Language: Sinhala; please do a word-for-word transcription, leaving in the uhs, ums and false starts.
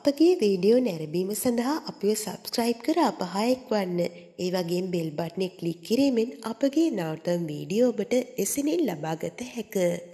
අපගේ වීඩියෝ නැරඹීම සඳහා අපිව සබ්ස්ක්‍රයිබ් කර අප හා එක්වන්න. ඒ වගේම බෙල් බටනේ ක්ලික් කිරීමෙන් අපගේ නවතම වීඩියෝ ඔබට එසැනින් ලබාගත හැකිය.